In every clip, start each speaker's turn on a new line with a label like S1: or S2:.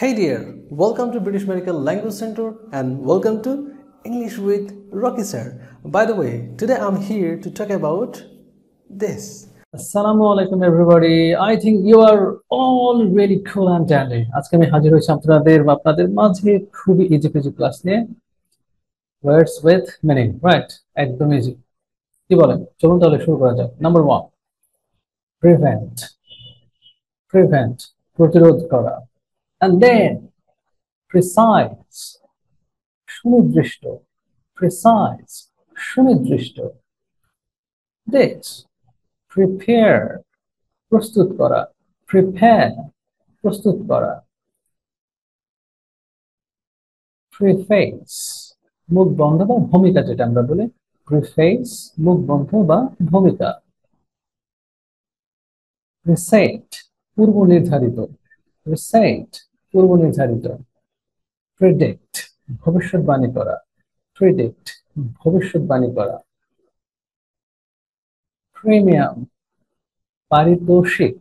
S1: Hey dear, welcome to British Medical Language Center and welcome to English with Rocky Sir. By the way, today I'm here to talk about this. Assalamu alaikum everybody. I think you are all really cool and dandy. আজকে আমি হাজির হয়েছি আপনাদের মাঝে খুবই easy class নিয়ে words with meaning, right? একদম easy. কি বলেন? চলুন তাহলে শুরু করা যাক। নাম্বার 1, prevent প্রতিরোধ করা। And then precise সুনির্দিষ্ট, this prepare প্রস্তুত করা, prepare প্রস্তুত করা, preface মুখ বন্ধ বা ভূমিকা, যেটা আমরা বলি preface মুখ বন্ধ বা ভূমিকা, recite পূর্ব নির্ধারিত, predict ভবিষ্যৎবাণী করা, premium পারিতোষিক,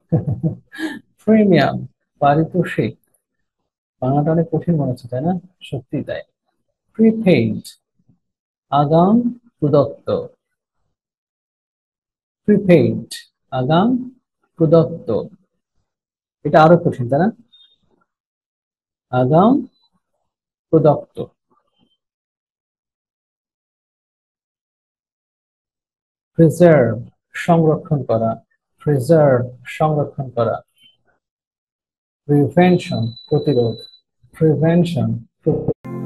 S1: পারিতোষিক, বাংলাটা অনেক কঠিন মনে হচ্ছে তাই না? সত্যি তাই। prepaid আগাম প্রদত্ত, এটা আরো কঠিন তাই না? আগাম প্রদত্ত। preserve সংরক্ষণ করা, prevention প্রতিরোধ,